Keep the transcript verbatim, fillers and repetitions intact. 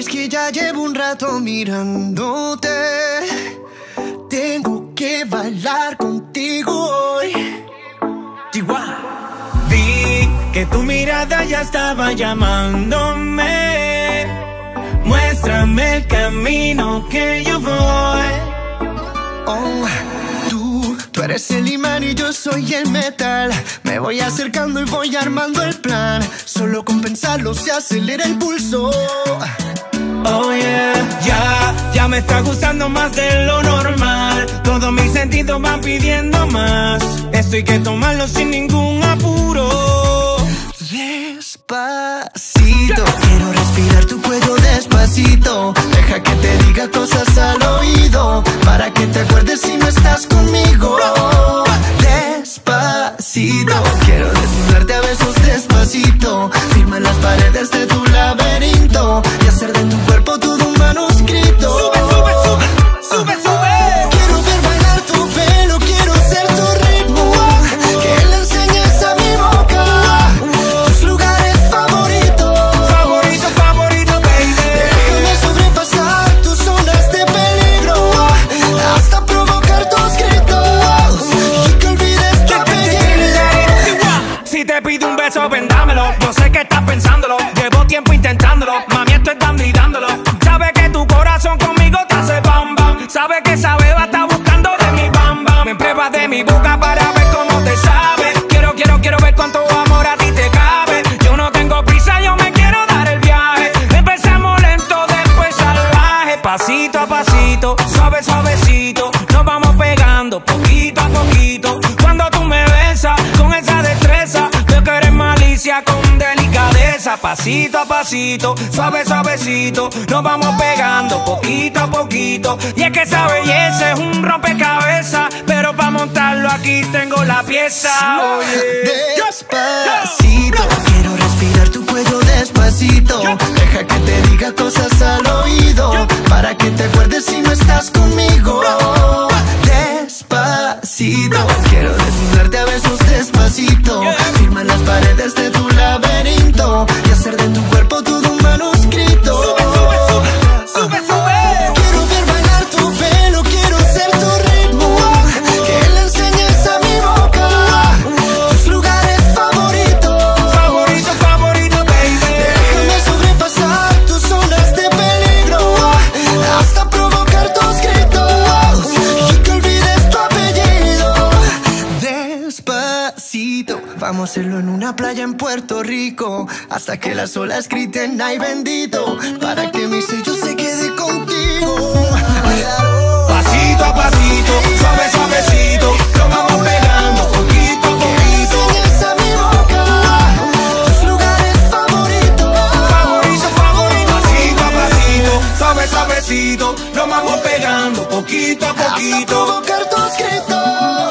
es que ya llevo un rato mirándote. Tengo que bailar contigo hoy. Chihuahua. Vi que tu mirada ya estaba llamándome. Muéstrame el camino que yo voy. Oh, tú, tú eres el imán y yo soy el metal. Me voy acercando y voy armando el plan. Solo con pensarlo se acelera el pulso. Oh yeah, ya, ya me está gustando más de lo normal. Todos mis sentidos van pidiendo más. Esto hay que tomarlo sin ningún apuro. Despacito, quiero respirar tu cuello despacito. Deja que te diga cosas al oído, para que te acuerdes si no estás conmigo. Despacito, quiero desnudarte a besos despacito. Firma en las paredes de tu laberinto y hacer de tu cuerpo todo un manuscrito. Sube, sube, sube, sube, sube. Quiero ver bailar tu pelo, quiero ser tu ritmo. Que le enseñes a mi boca tus lugares favoritos. Favorito, favorito, baby. Déjame sobrepasar tus zonas de peligro, hasta provocar tus gritos y que olvides tu apellido. Si te pido un beso, vendámelo. Yo sé que estás pensándolo, llevo tiempo intentándolo. Mami, esto es dando y dándolo. Sabe que tu corazón conmigo te hace bam bam. Sabe que esa beba está buscando de mi bam bam. Me pruebas de mi boca para ver cómo te sabe. Quiero, quiero, quiero ver cuánto amor a ti te cabe. Yo no tengo prisa, yo me quiero dar el viaje. Empezamos lento, después salvaje. Pasito a pasito, suave, suavecito. Nos vamos pegando poquito a poquito. Cuando tú me besas con esa destreza, veo que eres malicia con delicadeza. Pasito a pasito, suave, suavecito. Nos vamos pegando poquito a poquito. Y es que esa belleza es un rompecabezas, pero para montarlo aquí tengo la pieza. Oye. Despacito, quiero respirar tu cuello despacito. Deja que te diga cosas al oído, para que te acuerdes si no estás conmigo. Despacito, quiero desnudarte a besos despacito. Firma en las paredes de tu laberinto y hacer de tu cuerpo todo un manuscrito. Sube, sube, sube, sube, sube. Quiero ver bailar tu pelo, quiero ser tu ritmo. Que le enseñes a mi boca tus lugares favoritos. Favorito, favorito, baby. Déjame sobrepasar tus zonas de peligro, hasta provocar tus gritos y que olvides tu apellido. Despacito, vamos a hacerlo en una playa en Puerto Rico, hasta que las olas griten ay bendito, para que mi sello se quede contigo. Pasito a pasito, suave, suavecito. Nos vamos pegando poquito a poquito. Enseñas a mi boca tus lugares favoritos. Favorito, favorito. Pasito a pasito, suave, suavecito. Nos vamos pegando poquito a Hasta poquito. provocar tus gritos.